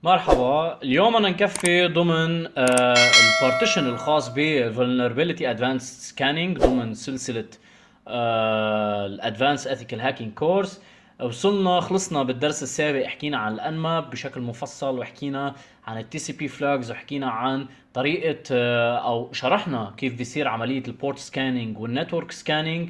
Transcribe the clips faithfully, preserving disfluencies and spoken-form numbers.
مرحبا. اليوم أنا نكفي ضمن البارتيشن الخاص ب Vulnerability Advanced Scanning ضمن سلسلة ال Advanced Ethical Hacking Course. وصلنا خلصنا بالدرس السابق، حكينا عن الأنماب بشكل مفصل، وحكينا عن ال تي سي بي flags، وحكينا عن طريقة آه، أو شرحنا كيف بيصير عملية البورت سكانينج والنتورك سكانينج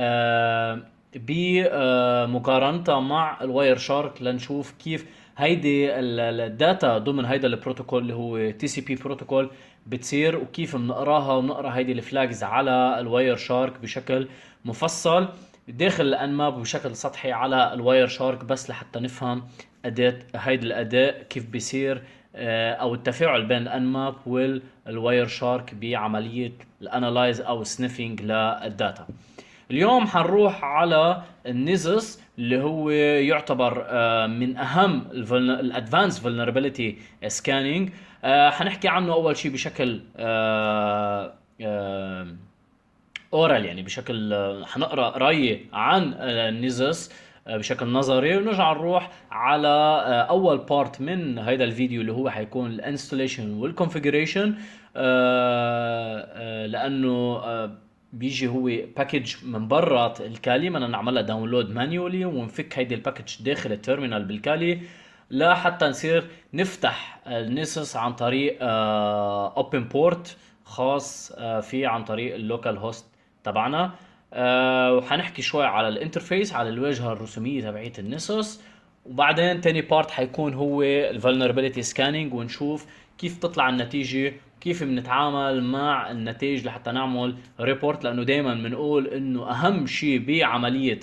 بمقارنتها مع الواير شارك، لنشوف كيف هيدي الداتا ضمن هيدا البروتوكول اللي هو تي سي بي بروتوكول بتصير، وكيف بنقراها ونقرا هيدي الفلاجز على الواير شارك بشكل مفصل داخل الانماب بشكل سطحي على الواير شارك، بس لحتى نفهم اداة هيدي الاداء كيف بيصير آه، او التفاعل بين الانماب والواير شارك بعملية الانالايز او سنيفينج للداتا. اليوم حنروح على النيسس اللي هو يعتبر آه، من اهم الادفانس فولنربيليتي سكانينج. حنحكي عنه اول شيء بشكل اورال، يعني بشكل آه، حنقرا قرايه عن النيسس بشكل نظري، ونرجع نروح على آه، اول بارت من هيدا الفيديو اللي هو حيكون الانستليشن والكونفيجريشن، لانه آه، بيجي هو باكج من برا الكالي، بدنا نعملها داونلود مانيولي ونفك هيدي الباكج داخل التيرمينال بالكالي لحتى نصير نفتح النيسس عن طريق اوبن بورت خاص آه، فيه عن طريق اللوكال هوست تبعنا. آه، وحنحكي شوي على الانترفيس، على الواجهه الرسوميه تبعت النيسس، وبعدين تاني بارت حيكون هو الفولنربيليتي سكانينج، ونشوف كيف تطلع النتيجه، كيف بنتعامل مع النتائج لحتى نعمل ريبورت، لانه دائما بنقول انه اهم شيء بعمليه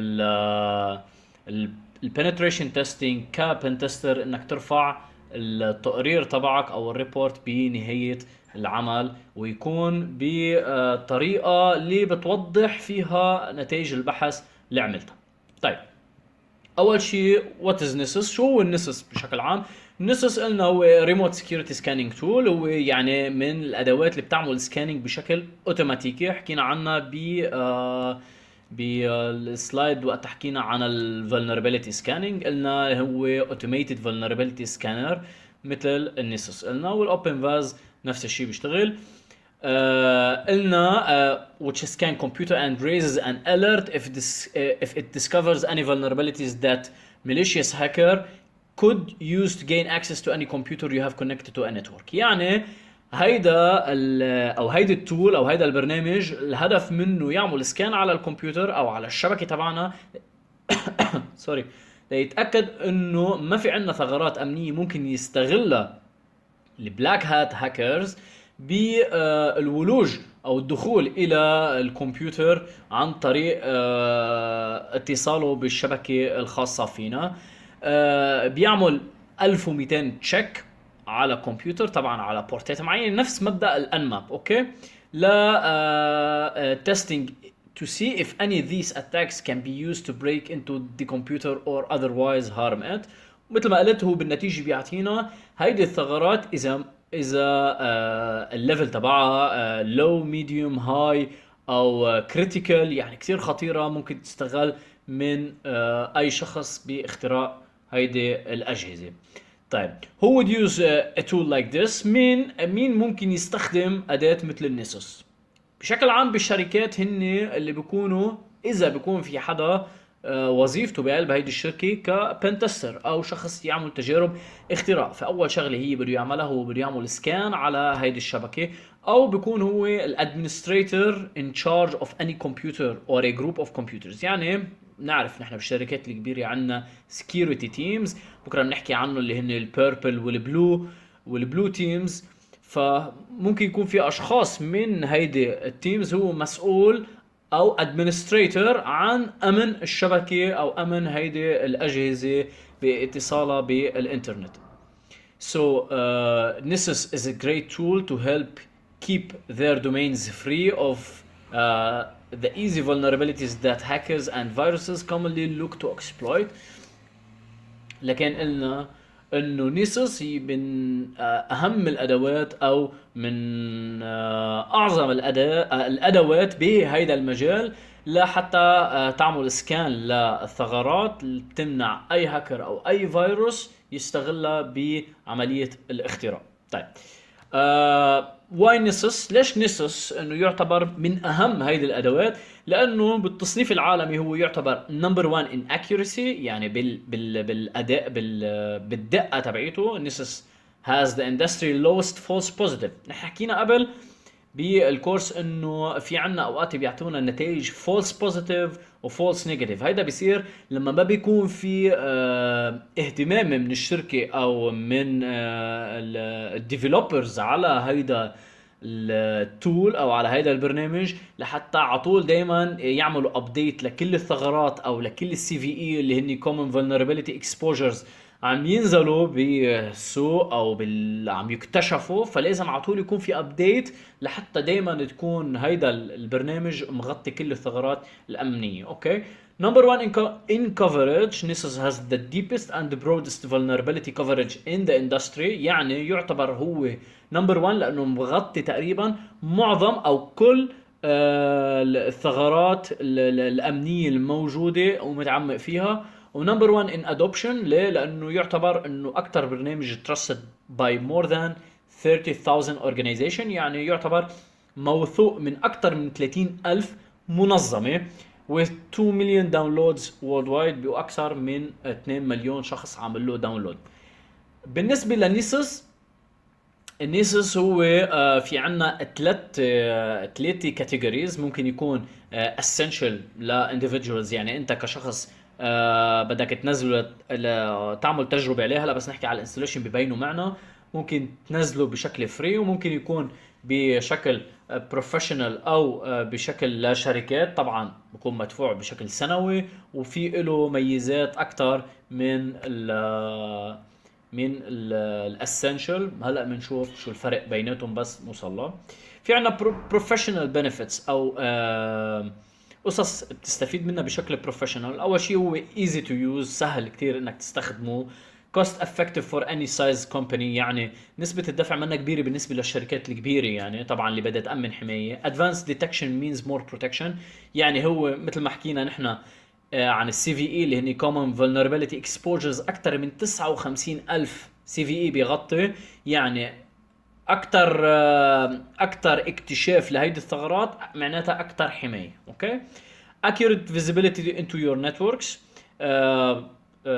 البنتريشن تيستينج كبن تيستر انك ترفع التقرير تبعك او الريبورت بنهايه العمل، ويكون بطريقه اللي بتوضح فيها نتائج البحث اللي عملتها. طيب، اول شيء وات از نيسس؟ شو هو النيسس بشكل عام؟ النيسس قلنا هو ريموت سكيورتي سكانينج تول، هو يعني من الادوات اللي بتعمل سكانينج بشكل اوتوماتيكي. حكينا عنها ب آه بالسلايد وقت حكينا عن الفولنربيليتي سكانينج، قلنا هو اوتوميتد فولنربيليتي سكانر مثل النيسس قلنا، والاوبن فاز نفس الشيء بيشتغل. Uh, قلنا uh, which scan computer and raises an alert if this uh, if it discovers any vulnerabilities that malicious hacker could use to gain access to any computer you have connected to a network. يعني هيدا او هيدا التول او هيدا البرنامج الهدف منه يعمل سكان على الكمبيوتر او على الشبكه تبعنا سوري ليتاكد انه ما في عندنا ثغرات امنيه ممكن يستغلها البلاك هات هاكرز بالولوج او الدخول الى الكمبيوتر عن طريق اتصاله بالشبكه الخاصه فينا. بيعمل ألف ومئتين تشيك على كمبيوتر، طبعا على بورتات معينه، نفس مبدا الانماب. اوكي، لا تيستينج to see if any of these attacks can be used to break into the computer or otherwise harm it. مثل ما قلت، هو بالنتيجه بيعطينا هيدي الثغرات اذا اذا آه الليفل تبعها لو ميديوم هاي او كريتيكال، يعني كثير خطيره، ممكن تستغل من آه اي شخص باختراق هيدي الاجهزه. طيب، who would use a tool like this؟ مين مين ممكن يستخدم اداه مثل النيسوس؟ بشكل عام بالشركات هن اللي بيكونوا، اذا بيكون في حدا وظيفته بقلب هيدي الشركه كبنتستر او شخص يعمل تجارب اختراق، فاول شغله هي بده يعملها هو بده يعمل سكان على هيدي الشبكه، او بيكون هو الادمنستريتور ان تشارج اوف اني كمبيوتر اور ا جروب اوف كمبيوترز. يعني بنعرف نحن بالشركات الكبيره عندنا سكيورتي تيمز، بكره بنحكي عنه اللي هن البيربل والبلو والبلو تيمز، فممكن يكون في اشخاص من هيدي التيمز هو مسؤول او ادمنستريتور عن امن الشبكه او امن هيدي الاجهزه باتصالها بالانترنت. So uh, Nessus is a great tool to help keep their domains free of uh, the easy vulnerabilities that hackers and viruses commonly look to exploit. لكن قلنا انه نيسوس هي من اهم الادوات او من اعظم الادوات بهيدا المجال لحتى تعمل سكان للثغرات اللي بتمنع اي هاكر او اي فيروس يستغلها بعمليه الاختراق. طيب واي نيسوس؟ ليش نيسوس انه يعتبر من اهم هيدي الادوات؟ لانه بالتصنيف العالمي هو يعتبر نمبر واحد ان اكيورسي، يعني بال بال بالاداء بال بالدقه تبعيته. نيسوس has the industry lowest false positive. نحن حكينا قبل بالكورس انه في عنا اوقات بيعطونا النتائج فولس بوزيتيف وفولس نيجاتيف. هيدا بيصير لما ما بيكون في اه اهتمام من الشركه او من اه الديفلوبرز على هيدا التول او على هيدا البرنامج، لحتى على طول دائما يعملوا ابديت لكل الثغرات او لكل السي في اي اللي هن common vulnerability exposures عم ينزلوا بالسوق او بال... عم يكتشفوا. فلازم على طول يكون في ابديت لحتى دائما تكون هيدا البرنامج مغطي كل الثغرات الامنيه. اوكي. Number one in, co in coverage, Nessus has the deepest and the broadest vulnerability coverage in the industry. يعني يعتبر هو number one لأنه مغطي تقريبا معظم أو كل آه الثغرات الأمنية الموجودة ومتعمق فيها. ونمبر واحد in adoption. ليه؟ لأنه يعتبر أنه أكثر برنامج trusted by more than thirty thousand organization. يعني يعتبر موثوق من أكثر من ثلاثين ألف منظمة with two million downloads worldwide، بأكثر من اثنين مليون شخص عمل له داونلود. بالنسبة لنيسوس، النيسوس هو آه في عنا ثلاث آه ثلاثة كاتيجوريز. ممكن يكون آه essential ل individuals، يعني انت كشخص آه بدك تنزله تعمل تجربة عليه. هلا بس نحكي على الانستليشن ببينوا معنا. ممكن تنزله بشكل فري، وممكن يكون بشكل بروفيشنال او بشكل لشركات، طبعا بكون مدفوع بشكل سنوي، وفي له ميزات اكثر من ال من الاسنشال. هلا بنشوف شو الفرق بيناتهم بس نوصل له. في عندنا بروفيشنال بنفيتس او آه قصص بتستفيد منها بشكل بروفيشنال. اول شيء هو ايزي تو يوز، سهل كتير انك تستخدمه. cost effective for any size company، يعني نسبة الدفع منها كبيرة بالنسبة للشركات الكبيرة، يعني طبعا اللي بدها تأمن حماية. advanced detection means more protection، يعني هو مثل ما حكينا نحن عن السي في اي اللي هني common vulnerability exposures، اكثر من تسعة وخمسين ألف سي في اي بيغطي. يعني اكثر اكثر اكتشاف لهيدي الثغرات معناتها اكثر حماية. اوكي. accurate visibility into your networks، آه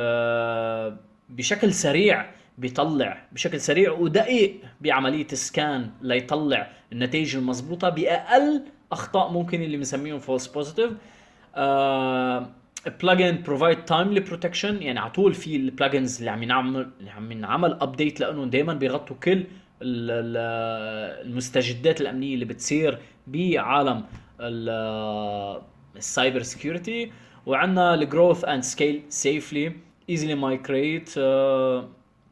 آه بشكل سريع بيطلع بشكل سريع ودقيق بعملية سكان ليطلع النتائج المضبوطة بأقل أخطاء ممكن، اللي بنسميهم false positive. آه plugin provide timely protection، يعني على طول في البلجنز اللي عم ينعمل اللي عم ينعمل ابديت لانهم دائما بيغطوا كل المستجدات الامنيه اللي بتصير بعالم السايبر سيكيورتي. وعندنا الجروث اند سكيل سيفلي easily migrate. آه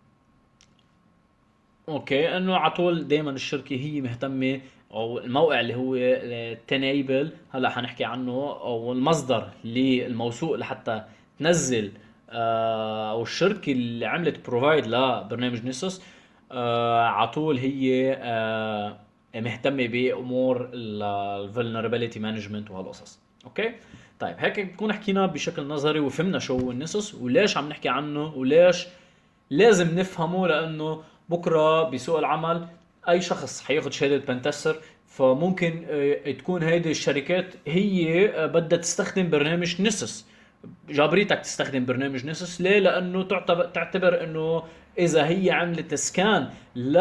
اوكي، انه على طول دائما الشركه هي مهتمه، او الموقع اللي هو تنيبل هلا حنحكي عنه، او المصدر للموثوق لحتى تنزل آه او الشركه اللي عملت بروفايد لبرنامج نيسوس آه على طول هي آه مهتمه بامور الفولنربيلتي مانجمنت وهالقصص. اوكي. طيب هيك بنكون حكينا بشكل نظري وفهمنا شو هو النيسوس وليش عم نحكي عنه وليش لازم نفهمه. لانه بكره بسوق العمل اي شخص حياخد شهاده بنتستر، فممكن تكون هيدي الشركات هي بدها تستخدم برنامج نيسوس، جابريتك تستخدم برنامج نيسوس. ليه؟ لانه تعتبر تعتبر انه اذا هي عملت سكان ل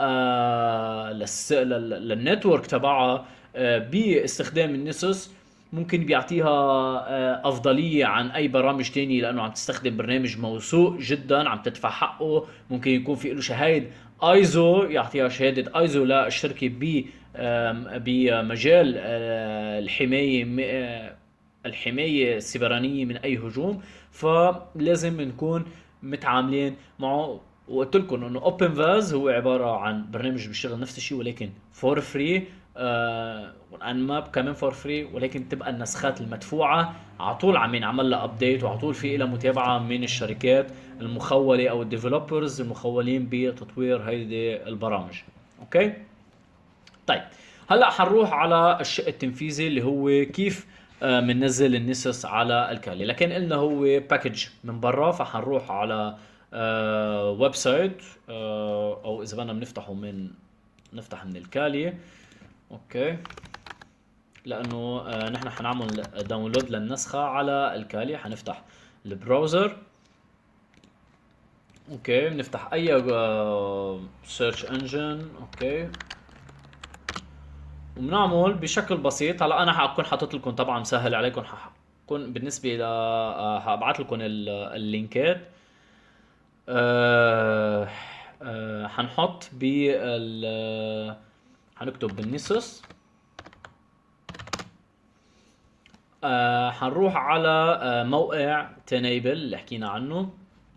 للنتورك تبعها باستخدام النيسوس، ممكن بيعطيها افضليه عن اي برامج تاني، لانه عم تستخدم برنامج موثوق جدا عم تدفع حقه. ممكن يكون في له شهاده ايزو، يعطيها شهاده ايزو للشركه ب بمجال الحمايه الحمايه السيبرانيه من اي هجوم. فلازم نكون متعاملين معه. وقلت لكم انه اوبن فاز هو عباره عن برنامج بيشتغل نفس الشيء ولكن فور فري، انماب كمان فور فري، ولكن تبقى النسخات المدفوعه على طول عم ينعمل لها ابديت، وعلى طول في لها متابعه من الشركات المخوله او الديفلوبرز المخولين بتطوير هيدي البرامج. اوكي. طيب هلا حنروح على الشق التنفيذي اللي هو كيف بننزل النيسوس على الكالي. لكن قلنا هو باكج من برا، فحنروح على ويب سايت، او اذا بدنا بنفتحه من نفتح من الكالي. اوكي، لانه آه نحن حنعمل داونلود للنسخه على الكالي. حنفتح البراوزر. اوكي، بنفتح اي سيرش انجن. اوكي، وبنعمل بشكل بسيط. هلا انا حكون حاطط لكم طبعا مسهل عليكم، حكون بالنسبه ل آه، حابعت لكم ال- اللينكات. أه أه حنحط بال حنكتب بالنسس. أه حنروح على أه موقع تنيبل اللي حكينا عنه.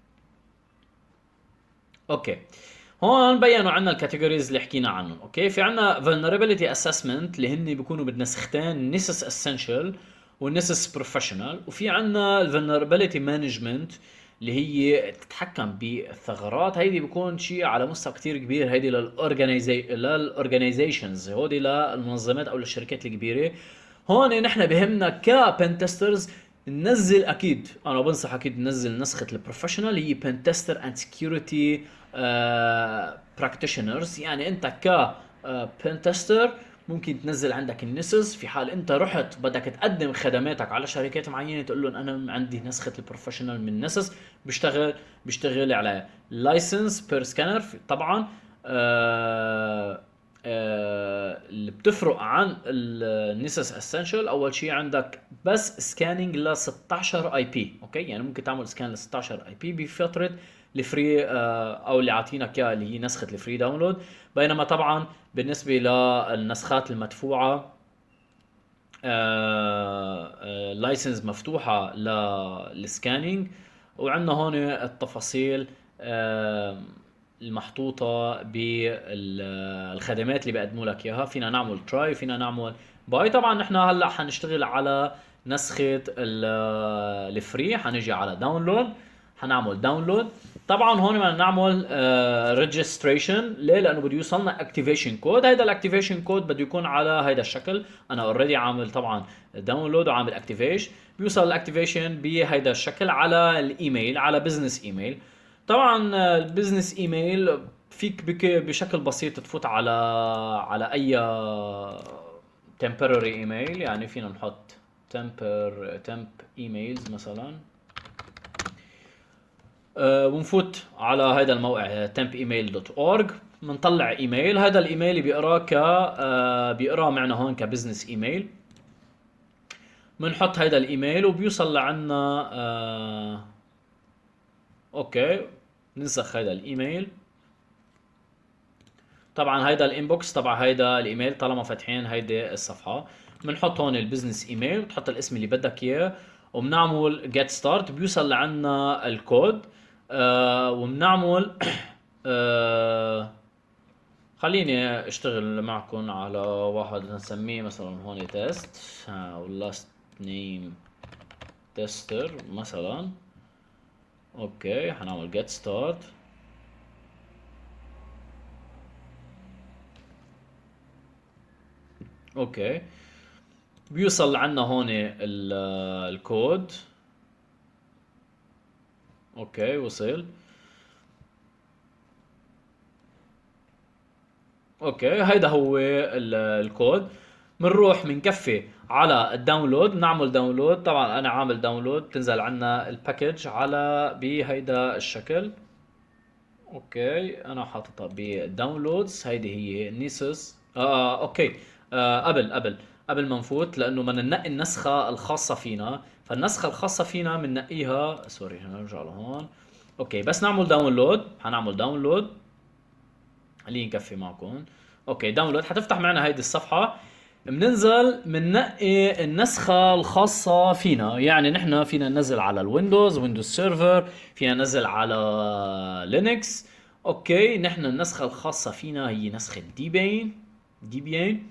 اوكي، هون بينوا عنا الكاتيجوريز اللي حكينا عنهم. اوكي، في عنا vulnerability assessment اللي هن بيكونوا بالنسختين Nessus essential و Nessus professional، وفي عنا ال vulnerability management اللي هي تتحكم بالثغرات. هيدي بيكون شيء على مستوى كتير كبير. هيدي للأورجانيزي للأورجانيزيشنز، هودي للمنظمات او للشركات الكبيره. هون نحن بهمنا كبن تيسترز ننزل، اكيد انا بنصح اكيد ننزل نسخه البروفيشنال، هي بن تيستر اند سكيورتي براكتيشنرز. يعني انت ك بن تيستر ممكن تنزل عندك النسز في حال انت رحت بدك تقدم خدماتك على شركات معينه، تقول لهم انا عندي نسخه البروفيشنال من نسز بيشتغل بيشتغل على لايسنس بير سكانر طبعا. آه آه، اللي بتفرق عن النيسس اسينشال، اول شيء عندك بس سكاننج ل ستاشر اي بي. اوكي، يعني ممكن تعمل سكان ل ستاشر اي بي بفتره الفري آه، او اللي عاطينك اياها اللي هي نسخه الفري داونلود. بينما طبعا بالنسبه للنسخات المدفوعه لايسنس مفتوحه للسكاننج. وعندنا هون التفاصيل آه، المحطوطة بالخدمات اللي بيقدموا لك اياها. فينا نعمل تراي، فينا نعمل باي. طبعا نحن هلا حنشتغل على نسخة ال- الفري. حنجي على داونلود، حنعمل داونلود. طبعا هون بدنا نعمل ريجستريشن. ليه؟ لانه بده يوصلنا اكتيفيشن كود. هيدا الاكتيفيشن كود بده يكون على هيدا الشكل. انا اوريدي عامل طبعا داونلود وعامل اكتيفيشن. بيوصل الاكتيفيشن بهيدا الشكل على الايميل، على بزنس ايميل. طبعا البزنس ايميل فيك بك بشكل بسيط تفوت على على اي temporary ايميل. يعني فينا نحط temper temp ايميلز مثلا. أه ونفوت على هذا الموقع temp email دوت org. بنطلع ايميل. هذا الايميل بيقراه ك أه بيقراه معنا هون كبزنس ايميل. بنحط هذا الايميل وبيوصل لعنا. أه اوكي، ننسخ هذا الايميل. طبعا هيدا الانبوكس تبع هيدا الايميل طالما فاتحين هيدي الصفحه. بنحط هون البزنس ايميل، بتحط الاسم اللي بدك اياه، وبنعمل جيت ستارت. بيوصل لعنا الكود. آه وبنعمل آه خليني اشتغل معكم على واحد نسميه مثلا هون تيست واللاست نيم تيستر مثلا. اوكي، حنعمل جيت ستارت. اوكي، بيوصل عنا هون ال- الكود. اوكي، وصل. اوكي، هيدا هو ال- الكود. بنروح بنكفي على الداونلود، بنعمل داونلود. طبعا انا عامل داونلود، بتنزل عنا الباكج على بهيدا الشكل. اوكي، انا حاططها بداونلودز. هيدي هي نيسوس. آه آه، اوكي. آه قبل قبل قبل ما نفوت، لانه بدنا ننقي النسخه الخاصه فينا. فالنسخه الخاصه فينا بننقيها. سوري، هنرجع لهون. اوكي، بس نعمل داونلود. حنعمل داونلود. خليني نكفي معكم. اوكي، داونلود. حتفتح معنا هيدي الصفحه. بننزل بننقي النسخة الخاصة فينا. يعني نحن فينا ننزل على الويندوز، ويندوز سيرفر، فينا ننزل على لينكس. اوكي، نحن النسخة الخاصة فينا هي نسخة ديبين ديبيان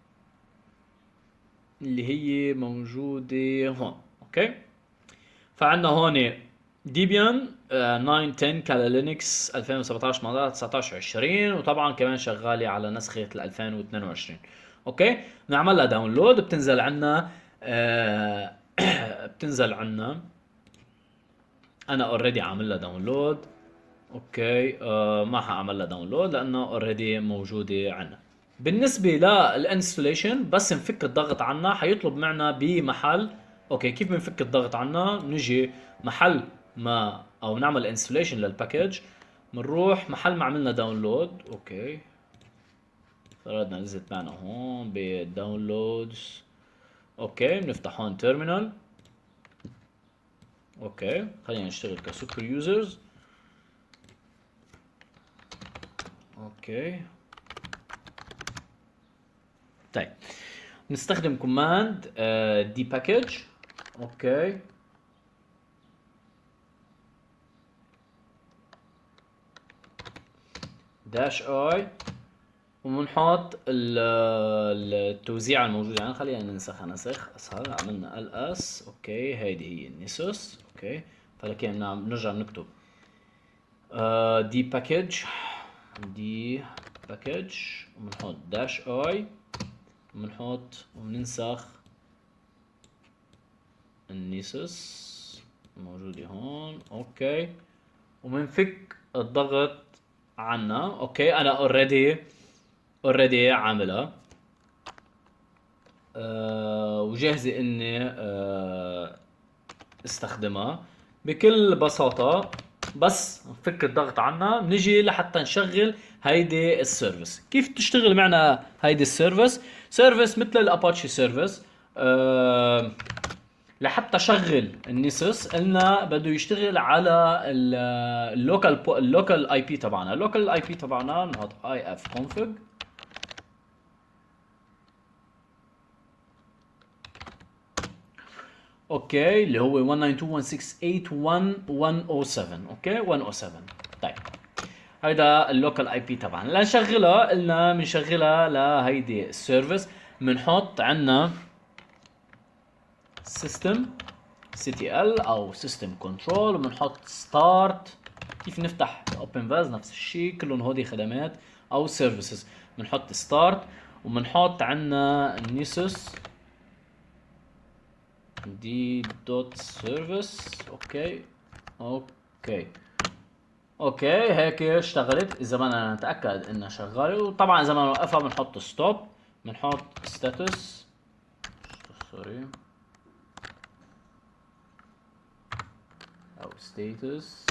اللي هي موجودة هون. اوكي، فعندنا هون ديبيان آه، تسعة عشرة كالا لينكس ألفين وسبعطعش ثمانية عشر تسعطعش عشرين. وطبعا كمان شغالة على نسخة ال ألفين واثنين وعشرين. اوكي، بنعمل لها داونلود. بتنزل عنا آه بتنزل عنا. انا اوريدي عامل لها داونلود. اوكي آه ما حاعمل لها داونلود لانه اوريدي موجوده عنا. بالنسبه للانستليشن بس نفك الضغط عنها حيطلب معنا بمحل. اوكي كيف بنفك الضغط عنها؟ بنجي محل ما او نعمل انستليشن للباكج، بنروح محل ما عملنا داونلود. اوكي فرضنا نزلت معنا هون بالداونلودز. اوكي بنفتح هون تيرمينال. اوكي خلينا نشتغل كسوبر يوزرز. اوكي طيب نستخدم كوماند دي باكج. اوكي داش اي وبنحط التوزيع الموجودة يعني خلينا ننسخ نسخ اسهل. عملنا ال اس. اوكي هيدي هي النيسوس. اوكي فلكن بنرجع نكتب دي باكج دي باكج وبنحط داش اي وبنحط وبننسخ النيسوس موجودة هون. اوكي وبنفك الضغط عنا. اوكي انا اوريدي اوريدي عاملها أه وجاهزة اني أه استخدمها بكل بساطة. بس نفك الضغط عنها بنجي لحتى نشغل هيدي السيرفيس. كيف تشتغل معنا هيدي السيرفيس؟ سيرفيس مثل الاباتشي سيرفيس. أه لحتى شغل النيسوس قلنا بده يشتغل على اللوكال اللوكال اي بي تبعنا. اللوكال اي بي تبعنا نحط اي اف config. اوكي اللي هو واحد تسعة اتنين واحد ستة ثمانية واحد واحد صفر سبعة. اوكي واحد صفر سبعة. طيب هيدا اللوكال اي بي تبعنا. لنشغلها قلنا بنشغلها لهيدي السيرفيس بنحط عندنا سيستم سي تي ال او سيستم كنترول وبنحط ستارت. كيف نفتح اوبن فاز نفس الشيء كلهم هودي خدمات او سيرفيسز. بنحط ستارت وبنحط عندنا النيسوس دي دوت سيرفيس. اوكي اوكي اوكي هيك اشتغلت. اذا بدنا نتاكد انها شغاله وطبعا اذا بدنا نوقفها بنحط ستوب. بنحط ستاتس سوري او ستاتس.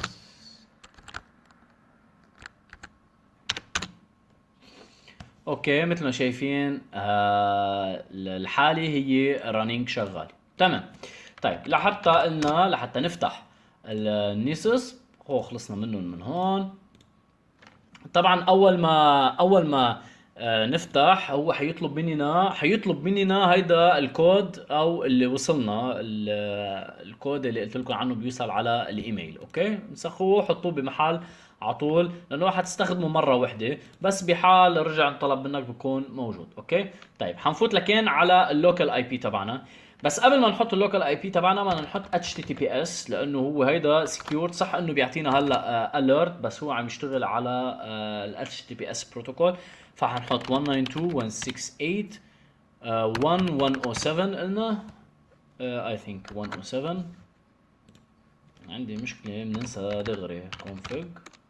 اوكي مثل ما شايفين آه الحالة هي رانينج شغال تمام. طيب لحتى قلنا لحتى نفتح النيسوس هو خلصنا منهم من هون. طبعا اول ما اول ما آه نفتح هو حيطلب مننا حيطلب مننا هيدا الكود او اللي وصلنا الكود اللي قلت لكم عنه بيوصل على الايميل. اوكي نسخوه حطوه بمحل على طول لانه حتستخدمه مره واحده بس بحال رجع طلب منك بكون موجود. اوكي طيب حنفوت لكن على اللوكال اي بي تبعنا. بس قبل ما نحط اللوكال اي بي تبعنا بدنا نحط اتش تي تي بي اس لانه هو هيدا سكيورد. صح انه بيعطينا هلا اليرت بس هو عم يشتغل على ال اتش تي تي بي اس بروتوكول. فحنحط واحد تسعة اتنين واحد ستة ثمانية واحد واحد صفر سبعة قلنا اي ثينك واحد صفر سبعة. عندي مشكله بننسى دغري config.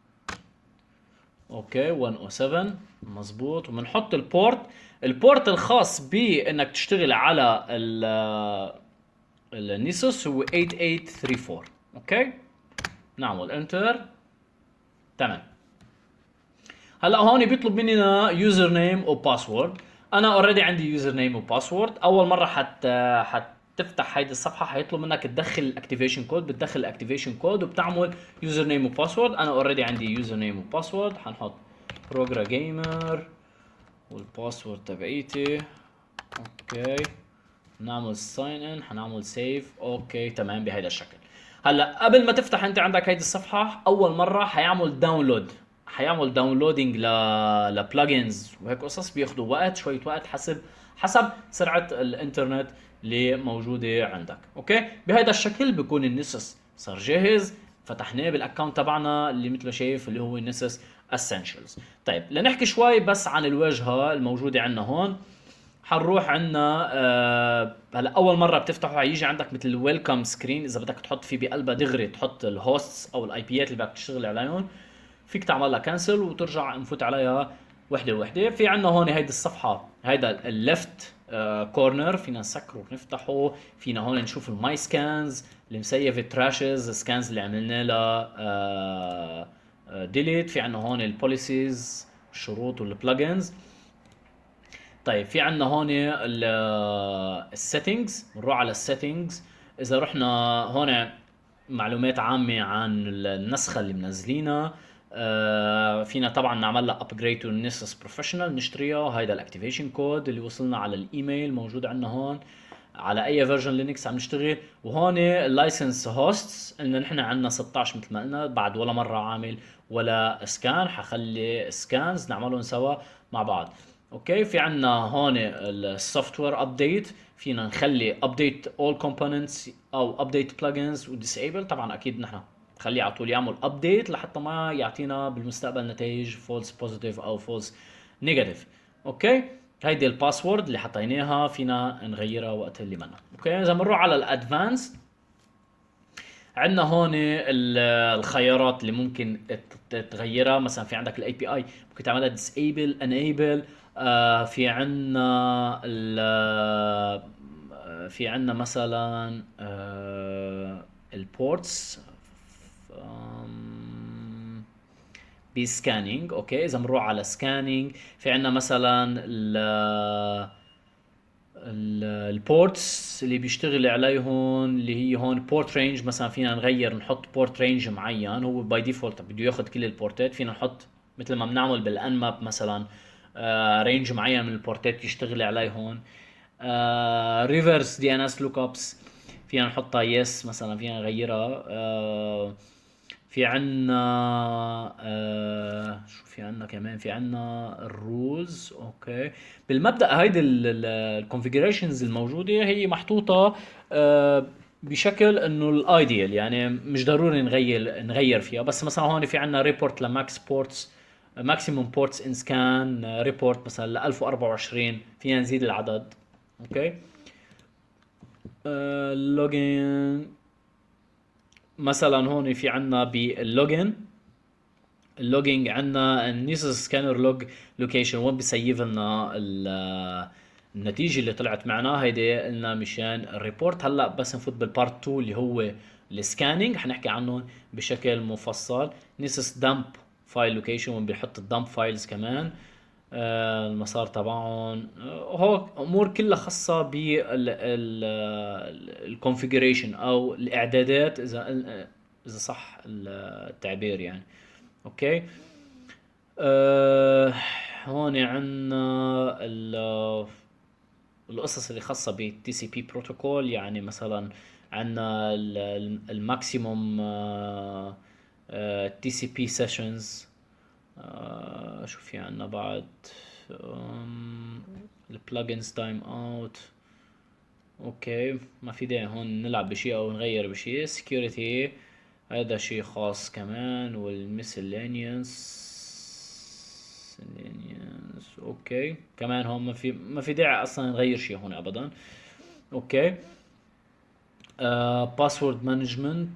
اوكي واحد صفر سبعة مزبوط. وبنحط البورت البورت الخاص بانك تشتغل على النيسوس هو ثمانية ثمانية ثلاثة أربعة. اوكي نعمل انتر تمام. هلا هون بيطلب مننا يوزر نيم وباسورد. انا اوريدي عندي يوزر نيم وباسورد. اول مره حت حتفتح هيدي الصفحه حيطلب منك تدخل الاكتيفيشن كود. بتدخل الاكتيفيشن كود وبتعمل يوزر نيم وباسورد. انا اوريدي عندي يوزر نيم وباسورد. حنحط بروجرا جيمر والباسورد تبعيتي. اوكي نعمل ساين ان حنعمل سيف. اوكي تمام بهيدا الشكل. هلا قبل ما تفتح انت عندك هيدي الصفحه اول مره حيعمل داونلود حيعمل داونلودينج ل لبلجنز وهيك قصص بياخذوا وقت شويه وقت حسب حسب سرعه الانترنت اللي موجوده عندك. اوكي بهيدا الشكل بكون النسس صار جاهز. فتحناه بالاكونت تبعنا اللي مثل ما شايف اللي هو النسس اسينشلز. طيب لنحكي شوي بس عن الواجهه الموجوده عندنا هون. حنروح عندنا آه هلا اول مره بتفتحه حيجي عندك مثل ويلكم سكرين. اذا بدك تحط فيه بقلبها دغري تحط الهوستس او الاي بيات اللي بدك تشتغل عليهم. فيك تعمل لها كانسل وترجع نفوت عليها وحده وحده. في عندنا هون هيدي الصفحه، هيدا الليفت كورنر فينا نسكره ونفتحه. فينا هون نشوف الماي سكانز اللي مسيفه تراشز سكانز اللي عملنا لها ديليت. في عندنا هون البوليسيز الشروط والبلجنز. طيب في عندنا هون السيتنجز، بنروح على السيتنجز. اذا رحنا هون معلومات عامة عن النسخة اللي منزلينها. آه فينا طبعا نعمل لها ابجريد تو نيسس بروفيشنال نشتريها. هيدا الاكتيفيشن كود اللي وصلنا على الايميل موجود عندنا هون على اي فيرجن لينكس عم نشتغل. وهون اللايسنس هوستس قلنا نحن عندنا ستاشر مثل ما قلنا، بعد ولا مرة عامل ولا سكان، حخلي سكانز نعملهم سوا مع بعض. اوكي في عندنا هون السوفت وير ابديت، فينا نخلي ابديت اول كومبوننتس او ابديت بلجنز وديسيبل. طبعا اكيد نحن نخليه على طول يعمل ابديت لحتى ما يعطينا بالمستقبل نتائج فولس بوزيتيف او فولس نيجاتيف. اوكي هيدي الباسورد اللي حطيناها فينا نغيرها وقت اللي بدنا. اوكي اذا بنروح على الادفانس، عندنا هون الخيارات اللي ممكن تغيرها. مثلا في عندك الاي بي اي ممكن تعملها ديسيبل انيبل. آه في عندنا في عندنا مثلا آه البورتس بسكانينج. اوكي اذا بنروح على سكانينج في عندنا مثلا البورتس اللي بيشتغل عليهم اللي هي هون بورت رينج. مثلا فينا نغير نحط بورت رينج معين، هو باي ديفولت بده ياخذ كل البورتات. فينا نحط مثل ما بنعمل بالان ماب مثلا آه رينج معين من البورتات يشتغل عليهم. ريفرس دي ان اس لوك ابس فينا نحطها يس مثلا، فينا نغيرها. آه في عنا آه شو في عنا كمان، في عنا الرولز. اوكي بالمبدأ هيدي الكونفيجريشنز الموجودة هي محطوطة آه بشكل انه الايديال، يعني مش ضروري نغير نغير فيها. بس مثلا هون في عنا ريبورت لماكس بورتس ماكسيموم بورتس ان سكان ريبورت مثلا ل ألف وأربعة وعشرين، فينا نزيد العدد. اوكي آه لوجين مثلا هون في عنا باللوجن اللوجينج عنا النيسس سكانر لوج لوكيشن، وين بيسيف لنا النتيجة اللي طلعت معنا. هيدي قلنا مشان الريبورت. هلا بس نفوت بالبارت اتنين اللي هو السكاننج، حنحكي عنهم بشكل مفصل. نيسس دامب فايل لوكيشن وين بيحط الدامب فايلز كمان آه المسار تبعهم. آه هو امور كلها خاصه بالكونفيجريشن او الاعدادات، اذا اذا صح التعبير يعني. اوكي آه هون عندنا القصص اللي خاصه بالتي سي بي بروتوكول. يعني مثلا عندنا الماكسيموم تي سي بي سيشنز. شو في عندنا بعد البلجنز تايم اوت. اوكي ما في داعي هون نلعب بشيء او نغير بشيء. سكيورتي هذا شيء خاص كمان. والميسلينيوس اوكي كمان هون ما في ما في داعي اصلا نغير شيء هون ابدا. اوكي باسورد مانجمنت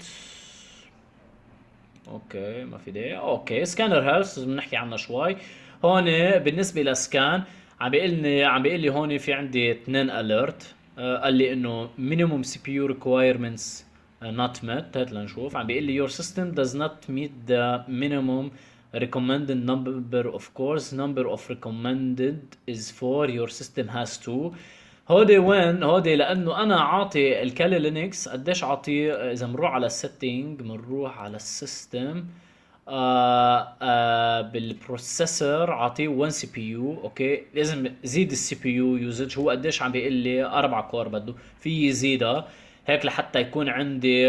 اوكي ما في داعي. اوكي سكانر هيلث بنحكي عنها شوي. هون بالنسبه لسكان عم بيقول لي عم بيقول لي هون في عندي اثنين اليرت. آه قال لي انه minimum سي بي يو requirements uh, not met. هات لنشوف. عم بيقول لي your system does not meet the minimum recommended number of cores. number of recommended is four. your system has two. هودي وين هودي لانه انا عاطي الكالي لينكس قديش عاطيه. اذا بنروح على السيتنج بنروح على السيستم آه آه بالبروسيسور عاطيه واحد سي بي يو. اوكي لازم زيد السي بي يو يوزج. هو قديش عم بيقول لي أربعة كور بده، في يزيدها هيك لحتى يكون عندي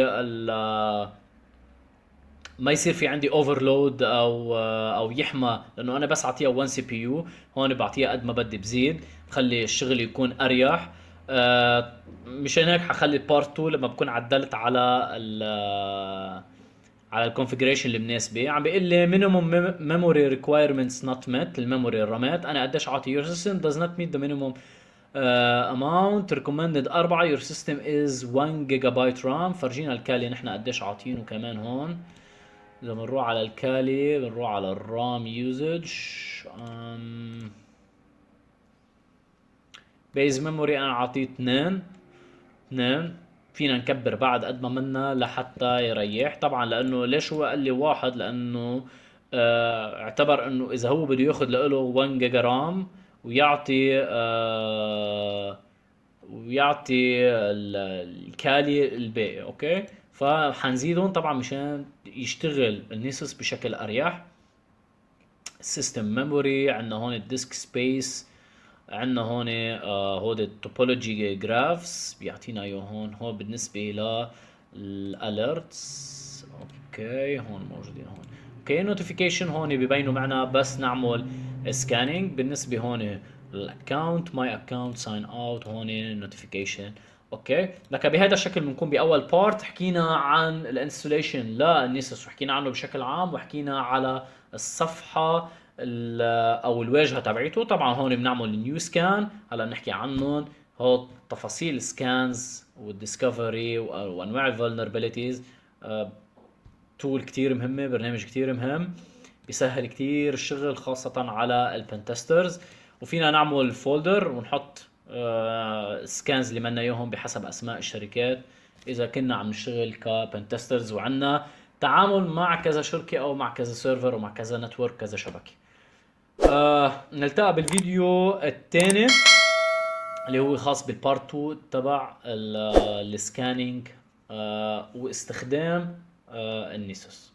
ما يصير في عندي اوفرلود او او يحمى، لانه انا بس اعطيها واحد سي بي يو. هون بعطيها قد ما بدي بزيد بخلي الشغل يكون اريح. آه مشان هيك حخلي بارت اتنين لما بكون عدلت على ال على الكونفجريشن اللي مناسبه. عم بيقول لي مينيموم ميموري ريكوايرمنتس نوت ميت. الميموري الرامات انا قديش اعطي يور سيستم does not meet the minimum uh, amount recommended أربعة. your system is واحد جيجا بايت رام. فرجينا الكالي نحن قديش عاطينه كمان هون. اذا بنروح على الكالي بنروح على الرام يوزج. بيز ميموري انا اعطيه اثنين اثنين. فينا نكبر بعد قد ما منا لحتى يريح. طبعا لانه ليش هو قال لي واحد؟ لانه آه اعتبر انه اذا هو بده ياخذ له واحد جيجا رام ويعطي آه ويعطي ال- الكالي الباقي. اوكي، فحنزيدهم طبعا مشان يشتغل النيسوس بشكل اريح. السيستم ميموري عندنا هون الديسك سبيس، عندنا هون آه هود التوبولوجي جرافس بيعطينا اياه هون. هون بالنسبه للاليرتس اوكي هون موجودين هون. اوكي نوتيفيكيشن هون ببينوا معنا بس نعمل سكانينج. بالنسبه هون الاكونت ماي اكونت ساين اوت هون نوتيفيكيشن. اوكي لك بهذا الشكل بنكون باول بارت حكينا عن الانستليشن للنيسوس وحكينا عنه بشكل عام، وحكينا على الصفحه او الواجهه تبعته. طبعا هون بنعمل نيو سكان هلا بنحكي عنهم. هو تفاصيل سكانز والديسكفري وانواع الفولنربيليتيز. تول كتير مهمه، برنامج كتير مهم بيسهل كتير الشغل خاصه على البنتسترز. وفينا نعمل فولدر ونحط سكانز اللي بدنا اياهم بحسب اسماء الشركات اذا كنا عم نشتغل كبنتسترز وعندنا تعامل مع كذا شركه او مع كذا سيرفر ومع كذا نتورك كذا شبكه. آه نلتقى بالفيديو الثاني اللي هو خاص بالبارت اتنين تبع السكانينج آه واستخدام آه النيسوس.